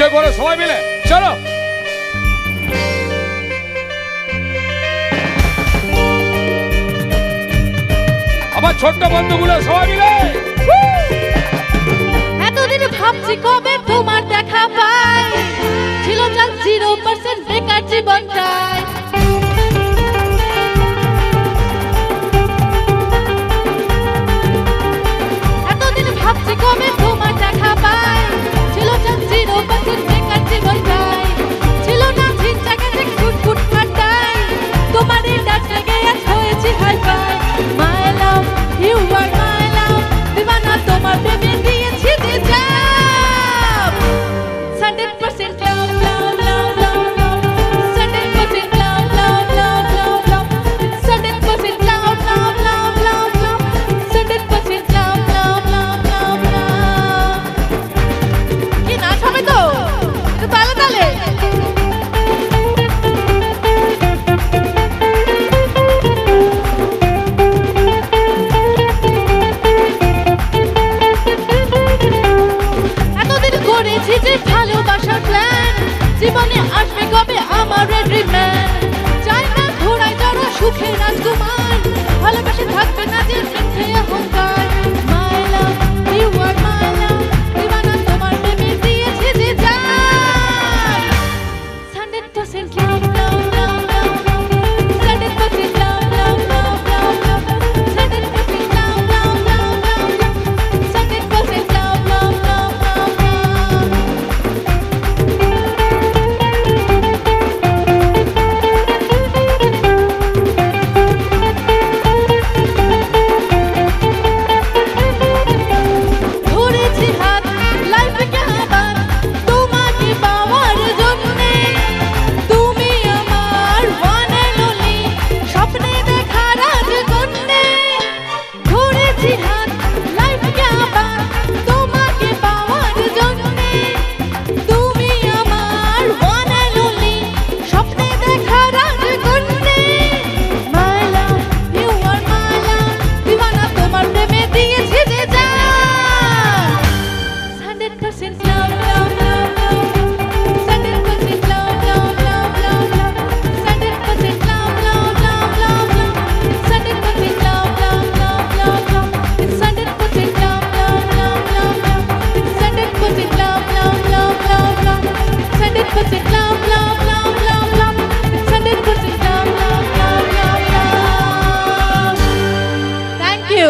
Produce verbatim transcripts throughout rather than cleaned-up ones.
Enjoy করে সবাই মিলে চলো। আমার ছোট্ট বন্ধুগুলো সবাই মিলে। এতদিন ভাবছি কবে তোমার দেখা পাই, ছিল জাস্ট জিরো পার্সেন্ট বেকার জীবনটাই। এতদিন ভাবছি কবে তোমার দেখা পাই, ছিল জাস্ট জিরো পার্সেন্ট বেকার জীবনটাই। ছিল না চিন্তা গেছে ফুটফুট ফাটাই, তোমার এই ডাক লেগে আজ হয়েছি hi fi. My love you are my love, দিবানা তোমার প্রেমে দিয়েছি যে জান। Hundred percent love love love love love, hundred percent love love love love love, hundred percent love love love love love, hundred percent love love love love love. কি নাচ হবে তো একটু তালে তালে। এতদিন করেছি যে ভালোবাসার প্ল্যান, জীবনে আসবে কবে আমার ড্রিম ম্যান। চাই না ঘোড়ায় চড়ো সুখে রাজকুমার, ভালোবাসে থাকবে না যে মিথ্যে অহংকার। মাই love you are my love, দিবানা তোমার প্রেমে দিয়েছি যে জান। Hundred percent love love love love love, hundred percent love love love love love, hundred percent love love love love love, hundred percent love love love love love. ধরেছি হাত লাইফকে আবার তোমাকে পাওয়ার জন্যে, তুমি আমার ওয়ান অ্যান্ড অনলি স্বপ্নে দেখা রাজকন্যে। ধরেছি হাত লাইফকে আবার তোমাকে পাওয়ার জন্যে, তুমি আমার ওয়ান অ্যান্ড অনলি স্বপ্নে দেখা রাজকন্যে। মাই love you are my love, দিবানা তোমার প্রেমে দিয়েছি যে জান। Hundred percent love love love love, hundred percent love love love love love, hundred percent love love love love love, hundred percent love love love love love, hundred percent love love love love love, hundred percent love love love love love, hundred percent love love love love love, hundred percent love love love love love. Thank you.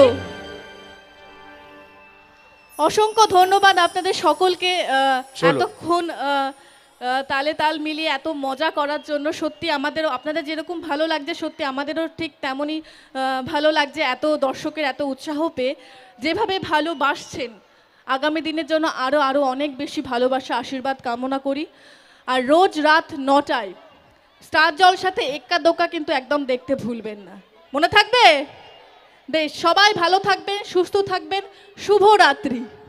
অসংখ্য ধন্যবাদ আপনাদের সকলকে আহ, চলো। এতক্ষণ আহ, আহ, তালে তাল মিলিয়ে এত মজা করার জন্য। সত্যি আমাদেরও আপনাদের যেরকম ভালো লাগছে, সত্যি আমাদেরও ঠিক তেমনই আহ, ভালো লাগছে এত দর্শকের এত উৎসাহ পেয়ে। যেভাবে ভালোবাসছেন, আগামী দিনের জন্য আরও আরও অনেক বেশি ভালোবাসা আশীর্বাদ কামনা করি। আর রোজ রাত নটায় স্টার জলসাতে এক্কা দোকা কিন্তু একদম দেখতে ভুলবেন না, মনে থাকবে? বেশ, সবাই ভালো থাকবেন, সুস্থ থাকবেন। শুভরাত্রি।